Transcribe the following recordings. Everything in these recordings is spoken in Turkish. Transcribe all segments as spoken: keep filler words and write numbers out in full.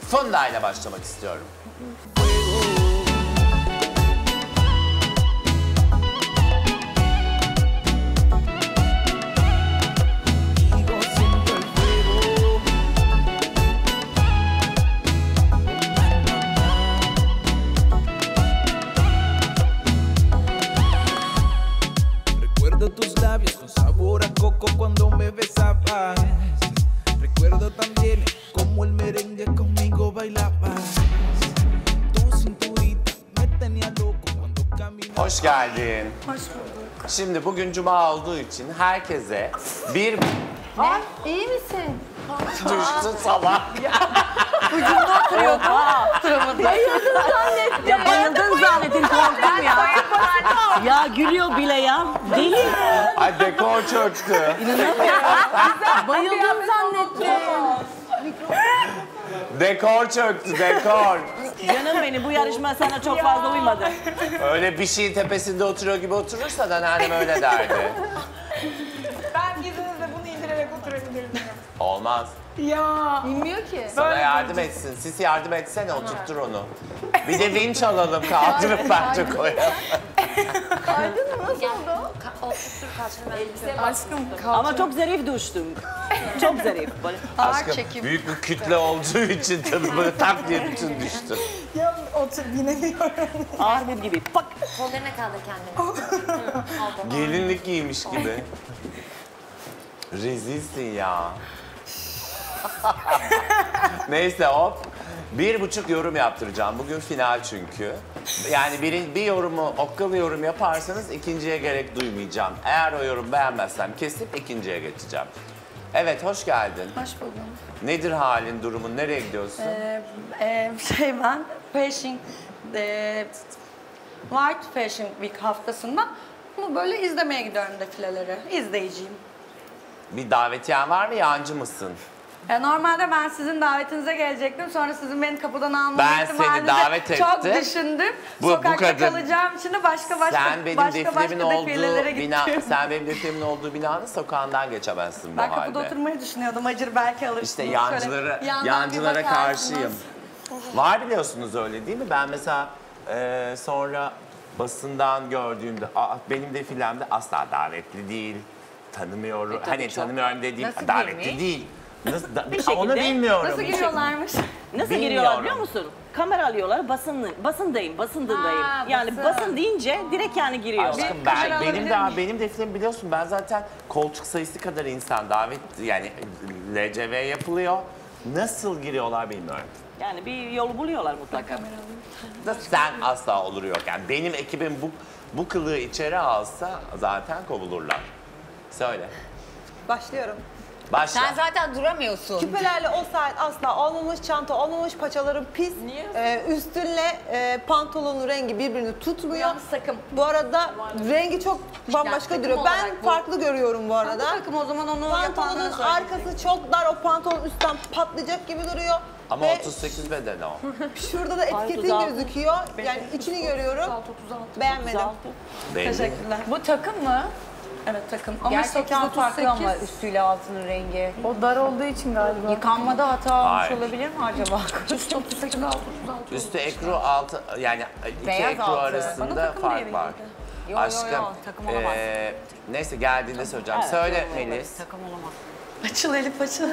Funda ile başlamak istiyorum. Recuerdo tus labios con sabor a coco cuando me besabas. Recuerdo también como el merengue conmigo bailabas. Tu cinturita me tenía loco cuando caminabas. Hoş geldin. Hoş bulduk. Şimdi bugün cuma olduğu için herkese bir... Ne? İyi misin? Düştü salak. Ucunda oturuyordu. Bayıldın zannettim. Ya bayıldın zannettim, korktum ya. Ya gülüyor bile ya. Deli. Ay dekor çöktü. Bayıldım zannettim. Dekor çöktü, dekor. Canım benim, bu yarışma sana çok fazla uymadı. Öyle bir şeyin tepesinde oturuyor gibi oturursa da annem öyle derdi. Ben gidinizde bunu indirerek oturabilirim. Olmaz. Ya. Bilmiyor ki. Sana yardım etsin. Sis yardım etsene, oturttur onu. Bir de vinç alalım, kaldırıp bence koyalım. Kaydın mı? Nasıl oldu? Oturtur kalçanı. Aşkım kalk. Ama çok zarif düştüm. Çok zarif. Böyle. Aşkım çekim. büyük bir kütle olduğu için tabii böyle tak diye bütün düştü. Ya otur binemiyorum. Armut gibi. Pak. Kollarına kaldır kendini. Gelinlik giymiş gibi. Rezilsin ya. Neyse hop. Bir buçuk yorum yaptıracağım. Bugün final çünkü. Yani bir, bir yorumu, okkalı yorum yaparsanız ikinciye gerek duymayacağım. Eğer o yorum beğenmezsem kesip ikinciye geçeceğim. Evet, hoş geldin. Hoş buldum. Nedir halin, durumun? Nereye gidiyorsun? Ee, e, şey ben Fashion e, White Fashion Week haftasında bunu böyle izlemeye gidiyorum defileleri. İzleyiciyim. Bir davetiyen var mı, yancı mısın? E, normalde ben sizin davetinize gelecektim. Sonra sizin beni kapıdan alma Ben ihtimalinizi seni davet çok ettim. düşündüm. Bu- bu Sokakta kadın- kalacağım için de başka başka Sen benim başka defilimin başka olduğu defilelere bina, gittim. sen benim defilimin olduğu binanın sokağından geçemezsin bu Ben halde. kapıda oturmayı düşünüyordum. Acır belki alırsınız. İşte Şöyle yancılara, yandan bir yancılara bakarsınız. karşıyım. Var biliyorsunuz öyle değil mi? Ben mesela e, sonra basından gördüğümde Aa, benim defilemde asla davetli değil, tanımıyorum. tabii hani çok. tanımıyorum dediğim Nasıl davetli girmiş? değil. Nasıl, da, Bir onu şekilde- bilmiyorum. Nasıl giriyorlarmış? Nasıl Bilmiyorum. giriyorlar biliyor musun? Kamera alıyorlar, basın, basındayım, basındayım. Ha, Yani basın. basın deyince direkt yani giriyorlar. Aşkım Bir ben kamera benim alabilir de miyim? benim defilemi biliyorsun, ben zaten koltuk sayısı kadar insan davet yani L C V yapılıyor. Nasıl giriyorlar bilmiyorum. Yani bir yol buluyorlar mutlaka. Da sen asla olur yok. Yani benim ekibim bu bu kılığı içeri alsa zaten kovulurlar. Söyle. Başlıyorum. Başla. Sen zaten duramıyorsun. Küpelerle o saat asla olmamış, çanta olmamış, paçalarım pis. Niye? Ee, üstünle e, pantolonun rengi birbirini tutmuyor. Yalnız takım. Bu arada rengi çok bambaşka takım duruyor. olarak Ben bu- farklı görüyorum bu arada. Takım o zaman onu Pantolonun yapanlara söyleyecek. arkası çok dar, o pantolon üstten patlayacak gibi duruyor. Ama Ve otuz sekiz beden o. şurada da etiketin otuz altı. gözüküyor. Yani içini görüyorum. otuz altı, otuz altı. Beğenmedim. Belli. Teşekkürler. Bu takım mı? Evet takım. Ama Gerçekten farklı ama sekiz. üstüyle altının rengi. O dar olduğu için galiba. Yıkanmada hata olmuş Hayır. olabilir mi acaba? otuz sekiz, altı, otuz altı. Üstü ekru altı yani iki Beyaz ekru altı. Bana arasında takım fark diye var. verildi. Yo, yo, yo, takım olamaz. eee, neyse geldiğinde söyleyeceğim. Evet, Söyle evet, Melis. Takım olamaz. Açıl Elif açıl.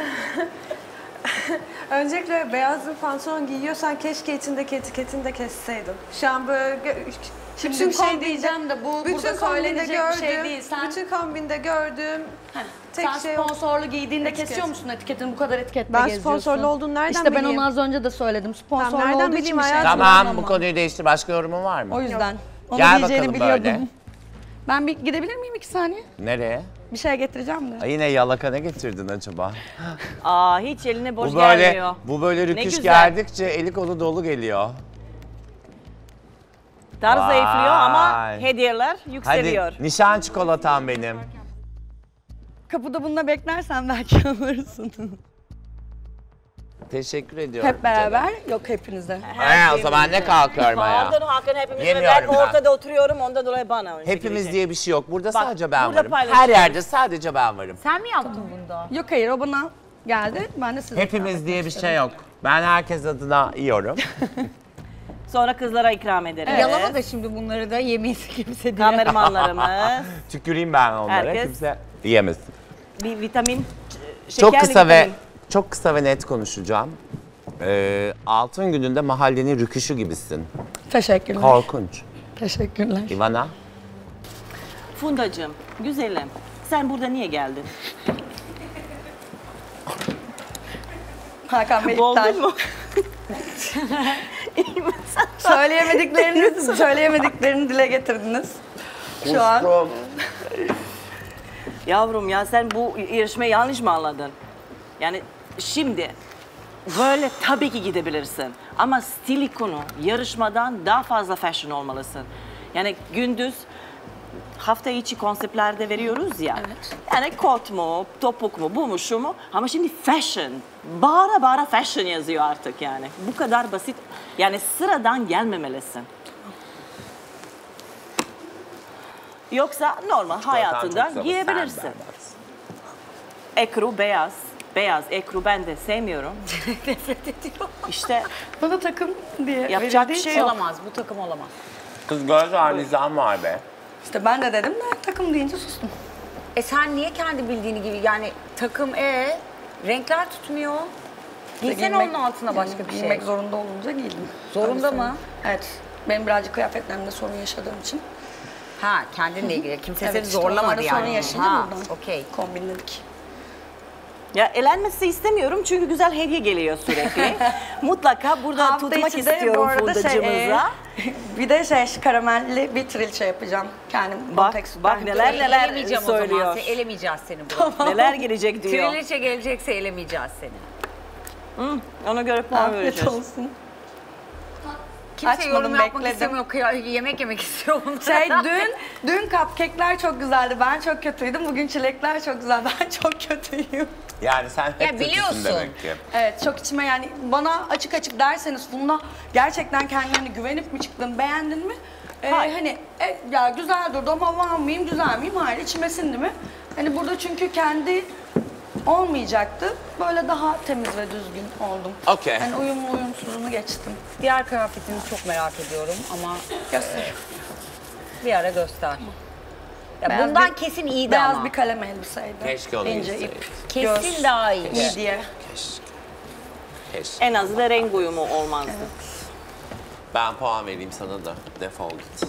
Öncelikle beyaz bir pantolon giyiyorsan keşke içindeki etiketini de kesseydin. Şu an böyle gö- Şimdi bütün bir şey kombinde- diyeceğim de bu bütün burada kombinde söylenecek bir gördüğüm, şey değil. Sen, bütün kombinde gördüğüm tek sen şey sponsorlu giydiğinde Etiket. kesiyor musun etiketini? Bu kadar etiketle Ben geziyorsun. sponsorlu olduğunu nereden İşte ben bileyim? onu az önce de söyledim. Sponsorlu Tamam, nereden olduğu için bileyim bir şey hayatım? Tamam yapamam. bu konuyu değiştir. Başka yorumun var mı? O yüzden. Onu Gel diyeceğini bakalım biliyordum. böyle. Ben bir gidebilir miyim iki saniye? Nereye? Bir şey getireceğim de. Ay, yine yalaka ne getirdin acaba? Aa, hiç eline boş Bu böyle gelmiyor. bu böyle Ne rüküş güzel. geldikçe eli kolu dolu geliyor. Tarz zayıflıyor ama Vay. hediyeler yükseliyor. Hadi nişan çikolatam benim. Kapıda bununla beklersen belki alırsın. Teşekkür ediyorum. Hep beraber, yok hepinize. He, o zaman ne kalkıyorum ayağa? Pardon Hakan hepimiz ve Yemiyorum ben ben. ortada oturuyorum ondan dolayı bana önce Hepimiz girecek. diye bir şey yok. Burada Bak, sadece ben burada varım. Her paylaşıyoruz. yerde sadece ben varım. Sen mi yaptın bunda? Yok hayır o bana geldi. Ben de size Hepimiz diye bir şey yok. Ben herkes adına yiyorum. Sonra kızlara ikram ederiz. Yalama da şimdi bunları da yemeyiz kimse diye. Kameramanlarımız. Tüküreyim ben onlara. Herkes- Kimse yemesin. Bir vitamin, şekerli Çok kısa ve vitamin. çok kısa ve net konuşacağım. Ee, altın gününde mahallenin rüküşü gibisin. Teşekkürler. Korkunç. Teşekkürler. Ivana? Fundacığım, güzelim. Sen burada niye geldin? Hakan Bey iptal. Boğuldun mu? Söyleyemediklerini, söyleyemediklerini dile getirdiniz. Şu an. Yavrum ya sen bu yarışmayı yanlış mı anladın? Yani şimdi böyle tabii ki gidebilirsin. Ama stil ikonu yarışmadan daha fazla fashion olmalısın. Yani gündüz hafta içi konseptlerde veriyoruz ya. Evet. Yani kot mu, topuk mu, bu mu, şu mu? Ama şimdi fashion. Bağıra bağıra fashion yazıyor artık yani. Bu kadar basit. Yani sıradan gelmemelisin. Yoksa normal hayatında giyebilirsin. Ekru beyaz. Beyaz ekru ben de sevmiyorum. Nefret ediyor. İşte Bana takım diye yapacak bir verildiği şey için- yok. Olamaz, bu takım olamaz. Kız göz var, nizam var be. İşte ben de dedim de takım deyince sustum. E sen niye kendi bildiğini gibi yani takım e renkler tutmuyor. Giysene Giymek- onun altına başka yani bir şey. Giymek zorunda olunca giydim. Zorunda Öyle mı? söyleyeyim. Evet. Benim birazcık kıyafetlerimde sorun yaşadığım için. Ha kendinle ilgili. Kimse Evet, seni işte zorlamadı onlarda sorun yani. yaşadım Ha, buradan. okey. Kombinledik. Ya elenmesi istemiyorum çünkü güzel hediye geliyor sürekli. Mutlaka burada Hafta tutmak içi de bu istiyorum arada şey, fundacımıza. e, bir de şey karamelli bir trilçe yapacağım kendim. Bak, Bontex bak sütten. neler neler Elemeyeceğim o zaman. söylüyor. Seni, elemeyeceğiz seni burada. Neler gelecek diyor. Triliçe gelecekse elemeyeceğiz seni. Hı, ona göre puan Afiyet vereceğiz. olsun. Kimse Açmadım, yorum yapmak bekledim. istemiyor. kıya- Yemek yemek istiyor bunlar. Şey dün, dün cupcake'ler çok güzeldi. Ben çok kötüydüm. Bugün çilekler çok güzel. Ben çok kötüyüm. Yani sen hep Ya kötüsün biliyorsun. demek ki. Evet çok içime yani bana açık açık derseniz Funda gerçekten kendine güvenip mi çıktın beğendin mi? Ee, Hayır. hani e, ya güzel durdu ama var mıyım güzel miyim? Hayır içime sindi mi? Hani burada çünkü kendi olmayacaktı. Böyle daha temiz ve düzgün oldum. Okey. Yani uyumlu uyumsuzunu geçtim. Diğer kıyafetini çok merak ediyorum ama Göster. bir ara göster. Ya Beyaz bundan bir- kesin iyiydi Beyaz ama. bir kalem elbiseydi. Keşke onu İnce giyseydik. ip. Kesin göz, daha iyiydi. midye. Keşke. En azı da renk uyumu olmazdı. Ben puan vereyim sana da. Defol git.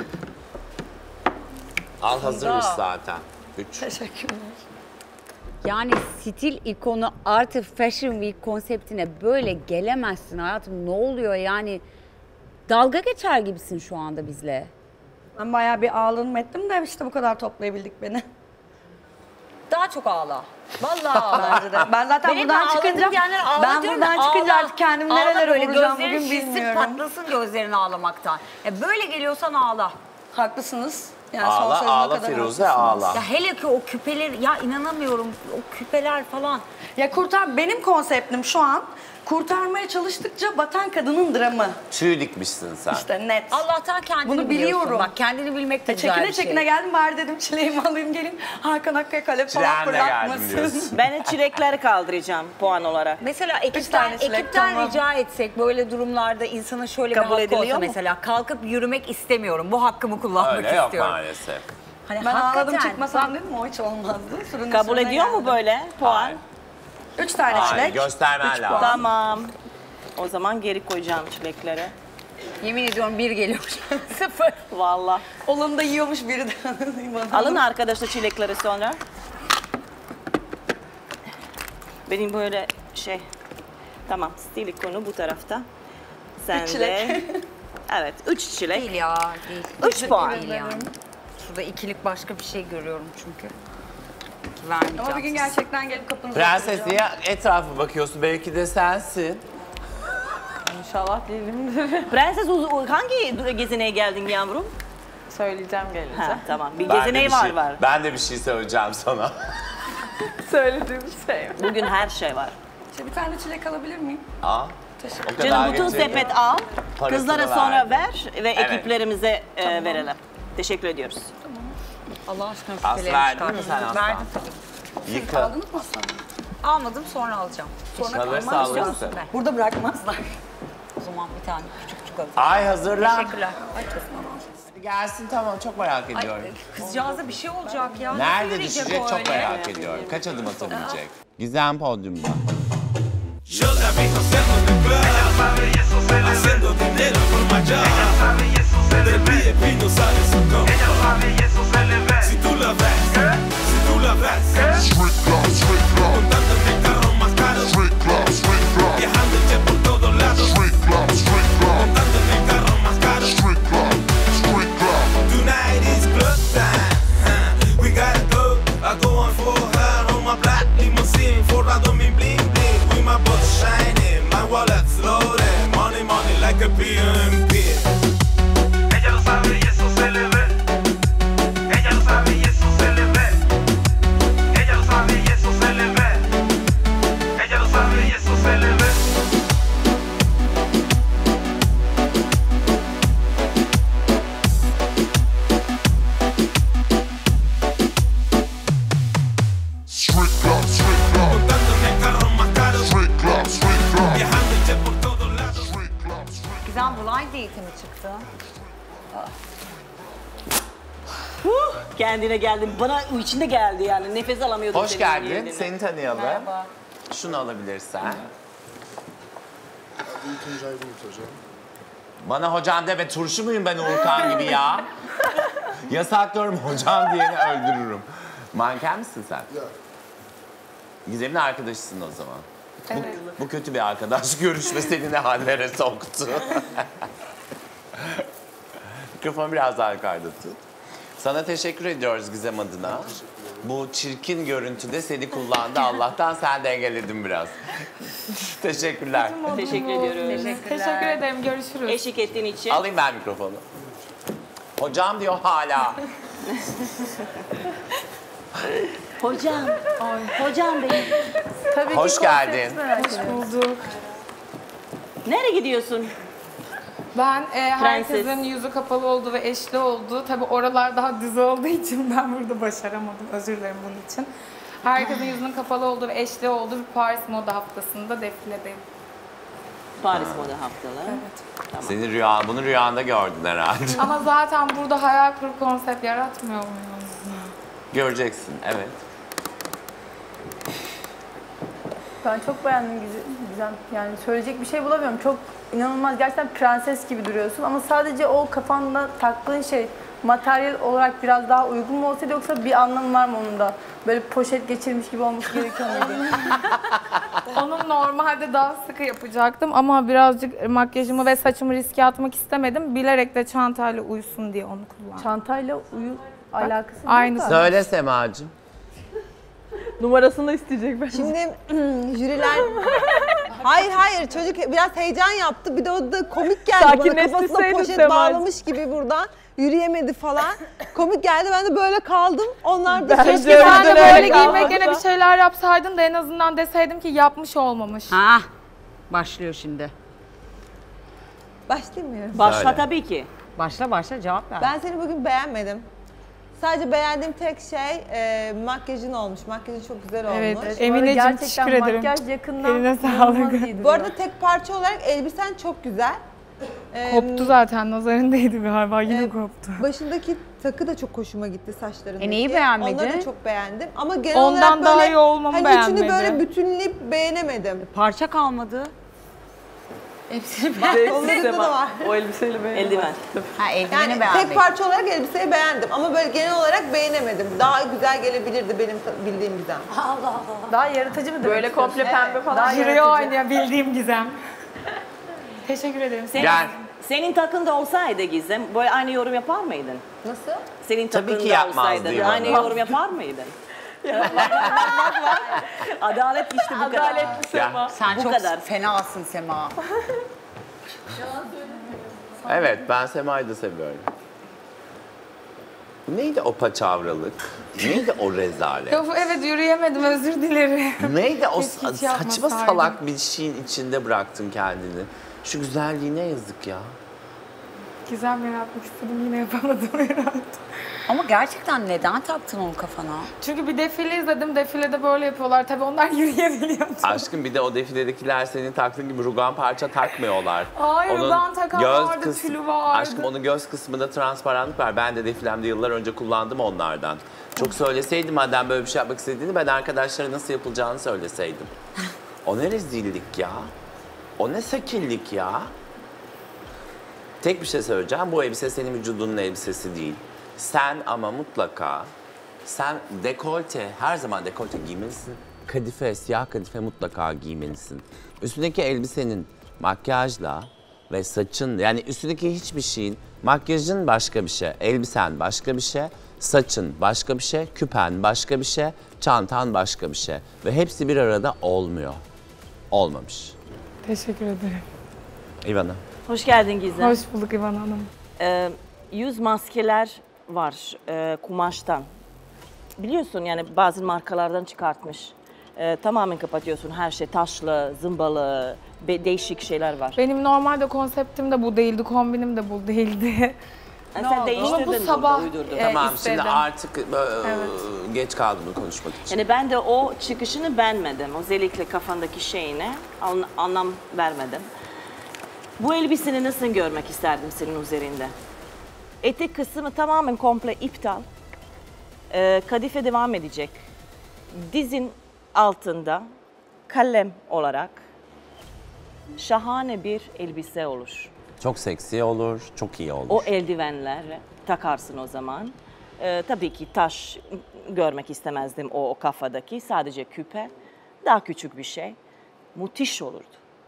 Al hazırmış zaten. Üç. Teşekkürler. Yani stil ikonu artık Fashion Week konseptine böyle gelemezsin hayatım. Ne oluyor yani? Dalga geçer gibisin şu anda bizle. Ben bayağı bir ağlanım ettim de işte bu kadar toplayabildik beni. Daha çok ağla. Vallahi Bence de. Ben zaten Benim buradan de ağladığım çıkınca yerler ağla ben diyorum buradan da çıkınca ağla. artık kendimi Ağla nerelere böyle, vuracağım gözlerin bugün şişsin, bilmiyorum. patlasın gözlerin ağlamaktan. Ya böyle geliyorsan ağla. Haklısınız. Yani son Ağla sözüne ağla kadar Firuze haklısınız. ağla. Ya hele ki o küpeler, ya inanamıyorum o küpeler falan. Ya kurtar benim konseptim şu an kurtarmaya çalıştıkça batan kadının dramı. Tüy dikmişsin sen. İşte net. Allah'tan kendini Bunu biliyorsun. biliyorum. Bak kendini bilmek de Ya güzel çekine bir şey. çekine geldim bari dedim çileğimi alayım gelin. Hakan Akkaya kalem falan Trenle geldim fırlatmasın. diyorsun. Ben de çilekleri kaldıracağım puan olarak. Mesela tane ekipten, çilek, ekipten tamam. rica etsek böyle durumlarda insana şöyle Kabul bir hakkı ediliyor olsa mu? mesela kalkıp yürümek istemiyorum. Bu hakkımı kullanmak Öyle yok istiyorum. maalesef. Hani Ben ağladım hakikaten. çıkmasam dedim o hiç olmazdı. Sürünün Kabul üstüne ediyor mu geldim. böyle puan? Hayır. Üç tane Hayır, çilek. göstermen üç lazım. puan. Tamam. O zaman geri koyacağım çilekleri. Yemin ediyorum bir geliyor. Sıfır. Vallahi. Olanı da yiyormuş biri de. bana. Alın arkadaşlar çilekleri sonra. Benim böyle şey. Tamam, stil ikonu bu tarafta. Sen Üç de. çilek. Evet, üç çilek. Değil ya değil. Üç puan. Değil yani. Şurada ikilik başka bir şey görüyorum çünkü. Ki vermeyeceğim. Ama bir gün gerçekten gelip kapınıza Prenses oturacağım. niye etrafa bakıyorsun? Belki de sensin. İnşallah değilimdir. Prenses uz- hangi gezineye geldin yavrum? Söyleyeceğim gelince. Ha, tamam. Bir Ben de gezineği bir var şey- var. Ben de bir şey söyleyeceğim sana. Söylediğim şey. Bugün her şey var. İşte bir tane çilek alabilir miyim? Aa, Teşekkür o kadar Canım bütün getirdin. sepet al. Parasını Kızlara sonra verdim. ver ve ekiplerimize e, verelim. Teşekkür ediyoruz. Allah aşkına Aslı küpeleri verdin mi çıkartın. sen Aslı? Verdim tabii. Yıka. Aldınız mı sana? Almadım sonra alacağım. Sonra Kalırsa kalmaz alırsın. istiyorsun ben. Burada bırakmazlar. O zaman bir tane küçük küçük alacağım. Ay hazırlan. Teşekkürler. Ay çok sağ ol. Hadi gelsin tamam çok merak ediyorum. Ay, kızcağıza bir şey olacak ya. Nasıl Nerede yürüyecek düşecek o çok öyle? merak ediyorum. Kaç adım atabilecek? Gizem podyumda. Yo la vi haciendo de club, haciendo dinero por mayor. Del V I P no sale su compa. Si tú la ves, si tú la ves, montando en el carro más caro, viajando en jet por todos lados, montando en el carro más caro. Tonight is club time, huh? We gotta go. I go on for her on my black limousine, forrado en mi bling bling, with my boss shining, my wallet's loaded, money money like a P M P. Ella lo sabe y eso se le ve. Ella lo sabe y eso se le ve. Ella lo sabe y eso se le ve. Ella lo sabe y eso se le ve. Montando en el carro más caro, viajando en jet por todos lados. Gizem blind eğitimi çıktı. Huh, kendine geldin. Bana içinde geldi yani. Nefes alamıyordum. Hoş senin geldin. yerine. Seni tanıyalım. Merhaba. Şunu alabilirsen. Tuncay Bulut hocam. Bana hocam deme turşu muyum ben Uğurkan gibi ya? Yasaklıyorum hocam diyeni öldürürüm. Manken misin sen? Ya. Gizem'in arkadaşısın o zaman. Bu, bu kötü bir arkadaş görüşme seni ne hallere soktu. Mikrofonu biraz daha yukarıda tut. Sana teşekkür ediyoruz Gizem adına. Bu çirkin görüntüde seni kullandı. Allah'tan sen dengeledin biraz. Teşekkürler. Teşekkür ediyoruz. Teşekkür ederim. Görüşürüz. Eşlik ettiğin için. Alayım ben mikrofonu. Hocam diyor hala. Hocam. Hocam benim. Tabii Hoş ki geldin. Hoş bulduk. Nereye gidiyorsun? Ben e, Prenses. herkesin yüzü kapalı olduğu ve eşli olduğu, tabii oralar daha düz olduğu için ben burada başaramadım. Özür dilerim bunun için. Herkesin yüzünün kapalı olduğu ve eşli olduğu bir Paris Moda Haftası'nda defiledeyim. Paris Moda Haftalığı. Evet. Seni rüya, bunu rüyanda gördün herhalde. Ama zaten burada hayal kurup konsept yaratmıyor muyum? Göreceksin, evet. Ben çok beğendim Gizem. Yani söyleyecek bir şey bulamıyorum. Çok inanılmaz, gerçekten prenses gibi duruyorsun. Ama sadece o kafanda taktığın şey materyal olarak biraz daha uygun mu olsaydı, yoksa bir anlamı var mı onun da? Böyle poşet geçirmiş gibi olması gerekiyor muydu? Onu normalde daha sıkı yapacaktım ama birazcık makyajımı ve saçımı riske atmak istemedim. Bilerek de çantayla uyusun diye onu kullandım. Çantayla uyu alakası yok aynısı. da. Söyle Semacığım. Numarasını da isteyecek ben. Şimdi jüriler... Hayır hayır, çocuk biraz heyecan yaptı. Bir de o da komik geldi bana. Kafasına Sakinleştirseydin poşet Semacığım. bağlamış gibi buradan. Yürüyemedi falan. Komik geldi, ben de böyle kaldım. Onlar da Keşke şaşırdı. sen de böyle giymek yerine bir şeyler yapsaydın da en azından deseydim ki yapmış olmamış. Ha, başlıyor şimdi. Başlayamıyorum. Başla Söyle. tabii ki. Başla başla cevap ver. Ben seni bugün beğenmedim. Sadece beğendiğim tek şey e, makyajın olmuş. Makyajın çok güzel olmuş. Evet, Bu arada Emineciğim gerçekten teşekkür ederim. makyaj yakından Eline inanılmaz sağlık. iyi duruyor. Bu arada tek parça olarak elbisen çok güzel. Ee, Koptu zaten, nazarındaydı galiba, yine Evet. koptu. Başındaki takı da çok hoşuma gitti, saçlarındaki. E, neyi beğenmedin? Onları da çok beğendim ama genel Ondan olarak böyle daha iyi olmamı hani beğenmedi. üçünü böyle bütünleyip beğenemedim. Parça kalmadı. Bak onlarında da var. O elbiseyle beğendim. Eldiven. Ha, eldiveni Yani beğenmek. tek parça olarak elbiseyi beğendim ama böyle genel olarak beğenemedim. Daha güzel gelebilirdi benim ta- bildiğim Gizem. Daha yaratıcı mı demek Böyle komple istiyorsun? pembe falan. Daha Jüriye yaratıcı. oynayan bildiğim Gizem. Teşekkür ederim. Senin, Gel. senin takında olsaydı Gizem, böyle aynı yorum yapar mıydın? Nasıl? Senin Tabii ki takında yapmazdı olsaydı İvan. aynı yorum yapar mıydın? Adalet işte bu kadar. Ya. Sen Bu çok kadar. fenasın Sema. Evet, ben Sema'yı da seviyorum. Neydi o paçavralık? Neydi o rezalet? Yok, evet yürüyemedim, özür dilerim. Neydi o Keşke hiç saçma yapmasaydım. salak bir şeyin içinde bıraktın kendini? Şu güzelliğine yazık ya. Gizem yaratmak istedim, yine yapamadım herhalde. Ama gerçekten neden taktın onu kafana? Çünkü bir defile izledim, defilede böyle yapıyorlar. Tabii onlar yürüyebiliyor. Aşkım bir de o defiledekiler senin taktığın gibi rugan parça takmıyorlar. Hayır, rugan takan vardı, kıs- tülü vardı. Aşkım onun göz kısmında transparanlık var. Ben de defilemde yıllar önce kullandım onlardan. Çok söyleseydim madem böyle bir şey yapmak istediğini, ben arkadaşlara nasıl yapılacağını söyleseydim. O ne rezillik ya? O ne sakillik ya? Tek bir şey söyleyeceğim. Bu elbise senin vücudunun elbisesi değil. Sen ama mutlaka, sen dekolte, her zaman dekolte giymelisin. Kadife, siyah kadife mutlaka giymelisin. Üstündeki elbisenin makyajla ve saçın, yani üstündeki hiçbir şeyin, makyajın başka bir şey, elbisen başka bir şey, saçın başka bir şey, küpen başka bir şey, çantan başka bir şey. Ve hepsi bir arada olmuyor. Olmamış. Teşekkür ederim. İvana. Hoş geldin Gizem. Hoş bulduk İvan Hanım. Ee, yüz maskeler var e, kumaştan. Biliyorsun yani bazı markalardan çıkartmış. Ee, tamamen kapatıyorsun her şey, taşlı, zımbalı, be- değişik şeyler var. Benim normalde konseptim de bu değildi, kombinim de bu değildi. Yani sen değiştirdin Ama bu burada, sabah uydurdun. e, Tamam istedim. şimdi artık e, Evet. geç kaldım bunu konuşmak için. Yani ben de o çıkışını beğenmedim. Özellikle kafandaki şeyine an- anlam vermedim. Bu elbiseni nasıl görmek isterdim senin üzerinde? Etek kısmı tamamen komple iptal. Ee, kadife devam edecek. Dizin altında kalem olarak şahane bir elbise olur. Çok seksi olur, çok iyi olur. O eldivenler takarsın o zaman. Ee, tabii ki taş görmek istemezdim o, o kafadaki. Sadece küpe. Daha küçük bir şey. Müthiş olurdu.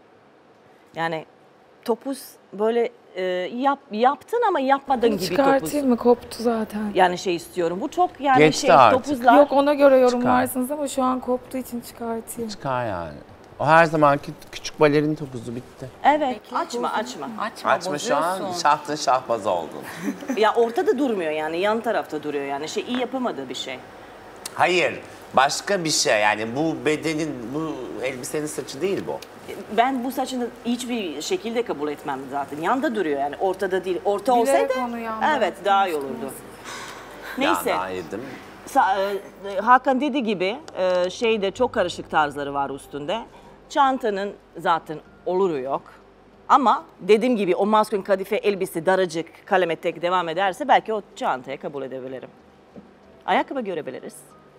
Yani topuz böyle e, yap, yaptın ama yapmadın gibi topuz. Çıkartayım mı? Koptu zaten. Yani şey istiyorum. Bu çok yani Geçti şey artık. topuzlar. Yok, ona göre yorumlarsınız ama şu an koptuğu için çıkartayım. Çıkar yani. O her zamanki küçük balerin topuzu bitti. Evet. Açma açma. Açma, Açma şu an bozuyorsun. şahtın şahbaz oldun. Ya ortada durmuyor yani yan tarafta duruyor yani şey iyi yapamadığı bir şey. Hayır, başka bir şey yani bu bedenin, bu elbisenin saçı değil bu. Ben bu saçını hiçbir şekilde kabul etmem zaten. Yanda duruyor yani ortada değil. Orta Bilerek olsaydı onu yanda evet daha iyi olurdu. Neyse. Ya, yedim. Sa- e, Hakan dediği gibi e, şeyde çok karışık tarzları var üstünde. Çantanın zaten oluru yok. Ama dediğim gibi o maskün kadife elbise daracık kalem etek devam ederse belki o çantaya kabul edebilirim. Ayakkabı görebiliriz.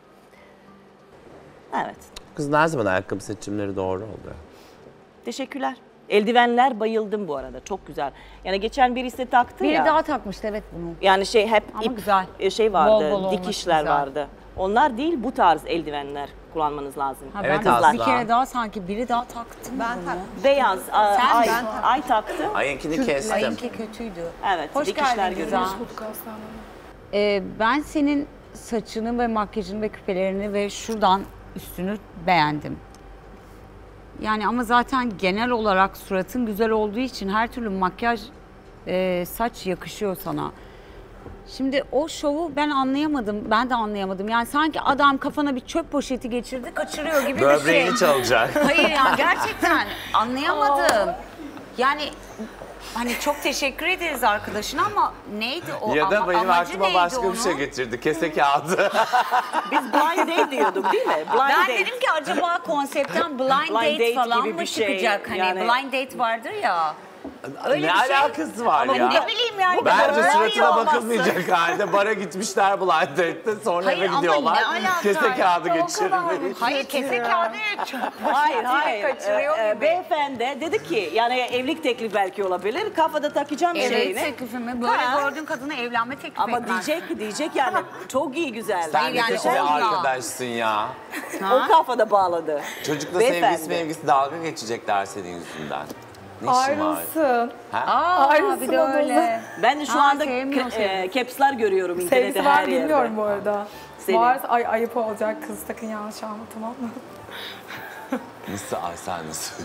Evet. Kız her zaman ayakkabı seçimleri doğru oluyor. Teşekkürler. Eldivenler bayıldım bu arada. Çok güzel. Yani geçen birisi taktı Biri ya. daha takmıştı evet bunu. Yani şey hep Ama ip güzel. şey vardı, Bol bol olması dikişler güzel. vardı. Onlar değil bu tarz eldivenler kullanmanız lazım. Ha, Evet, ben de Aslı. bir kere daha sanki biri daha taktı mı Ben bunu? taktım. Beyaz a- Sen ay, ben ay taktı. Ayınkini kestim. Ayınki kötüydü. Evet, Hoş dikişler geldin görüyoruz. Gizem. Bulduk Aslı Hanım. Ee, ben senin saçını ve makyajını ve küpelerini ve şuradan üstünü beğendim. Yani ama zaten genel olarak suratın güzel olduğu için her türlü makyaj, e, saç yakışıyor sana. Şimdi o şovu ben anlayamadım, ben de anlayamadım. Yani sanki adam kafana bir çöp poşeti geçirdi, kaçırıyor gibi bir şey. Böbreğini çalacak. Hayır ya gerçekten anlayamadım. Yani hani çok teşekkür ederiz arkadaşına ama neydi o? Ya da Ama- benim amacı aklıma neydi başka bir onun? şey getirdi. Kese kağıdı. Biz blind date diyorduk değil mi? Blind Ben date. dedim ki acaba konseptten blind, Blind date, date falan gibi mı bir şey, çıkacak? Hani yani. blind date vardır ya. Öyle ne bir şey. alakası var Ama ya? ne bileyim yani. Bence böyle suratına olmazsa. bakılmayacak halde bara gitmişler blind date'te sonra Hayır, eve ama gidiyorlar. ne alaka? Kese kağıdı O kadar geçirmiş. Hayır kese kağıdı çok Hayır hayır. kaçırıyor Ee, e, gibi. beyefendi dedi ki yani evlilik teklifi belki olabilir. Kafada takacağım Evet şeyini. teklifimi böyle Ha. gördüğün kadına evlenme teklif Ama etmez. diyecek diyecek yani çok iyi güzel. Sen Hayır, de yani kötü bir olmuyor. arkadaşsın ya. O kafada bağladı. Çocukla Beyefendi. sevgilisi mevgisi dalga geçecekler senin yüzünden. Ne işin var? Ayrılsın. Aa Ayrılsın bir de o da. öyle. Ben de şu Aa, anda sevmiyor ke- seni. e, caps'ler görüyorum internette Sevgisi var her yerde. bilmiyorum bu arada. Senin. Varsa ay ayıp olacak kız, sakın yanlış anla, tamam mı? Nasıl ay sen nasıl?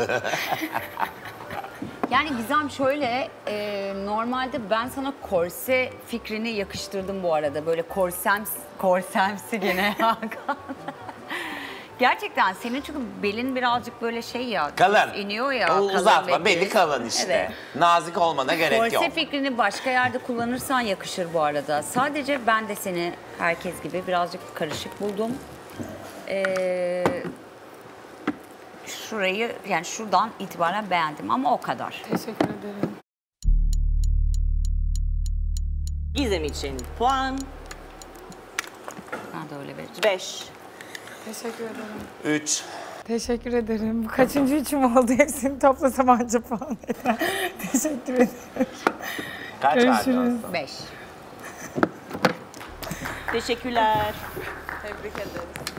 Yani Gizem şöyle, e, normalde ben sana korse fikrini yakıştırdım bu arada. Böyle korsem, korsemsi gene Hakan. Gerçekten senin çünkü belin birazcık böyle şey ya. Kalın. iniyor ya. O kalın uzatma, ve beli düz. kalın işte. Evet. Nazik olmana gerek Korse yok. fikrini başka yerde kullanırsan yakışır bu arada. Sadece ben de seni herkes gibi birazcık karışık buldum. Ee, şurayı yani şuradan itibaren beğendim ama o kadar. Teşekkür ederim. Gizem için puan Ben de öyle vereceğim. beş. Teşekkür ederim. Üç. Teşekkür ederim. Bu kaçıncı üçüm oldu? Hepsini toplasam anca puan eder. Teşekkür ederim. Kaç verdin Görüşürüz. Aslı? Beş. Teşekkürler. Tebrik ederiz.